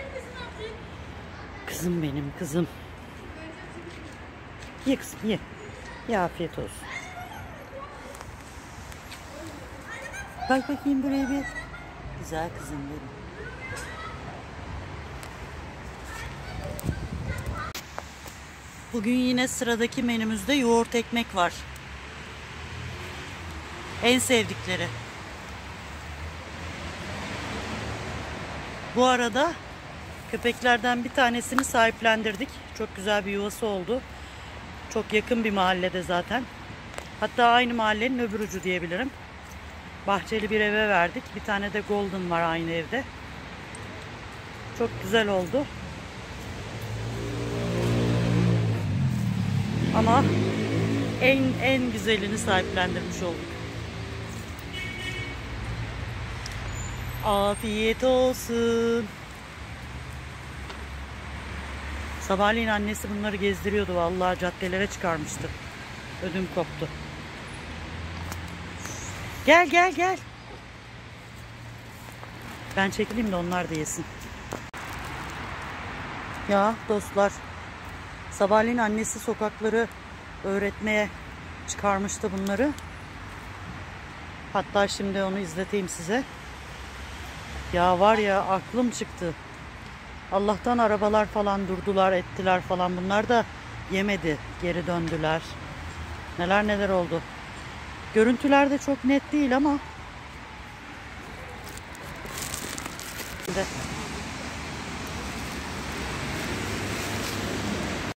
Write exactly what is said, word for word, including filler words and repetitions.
Kızım benim kızım. Ye kızım ye. Ye afiyet olsun. Bak bakayım buraya bir. Güzel kızım benim. Bugün yine sıradaki menümüzde yoğurt ekmek var. En sevdikleri. Bu arada köpeklerden bir tanesini sahiplendirdik. Çok güzel bir yuvası oldu. Çok yakın bir mahallede zaten. Hatta aynı mahallenin öbür ucu diyebilirim. Bahçeli bir eve verdik. Bir tane de Golden var aynı evde. Çok güzel oldu. Ama en en güzelini sahiplendirmiş olduk. Afiyet olsun. Sabahleyin annesi bunları gezdiriyordu. Vallahi caddelere çıkarmıştı. Ödüm koptu. Gel gel gel. Ben çekileyim de onlar da yesin. Ya dostlar, sabahleyin annesi sokakları öğretmeye çıkarmıştı bunları. Hatta şimdi onu izleteyim size. Ya var ya, aklım çıktı. Allah'tan arabalar falan durdular, ettiler falan. Bunlar da yemedi, geri döndüler. Neler neler oldu. Görüntüler de çok net değil ama. Şimdi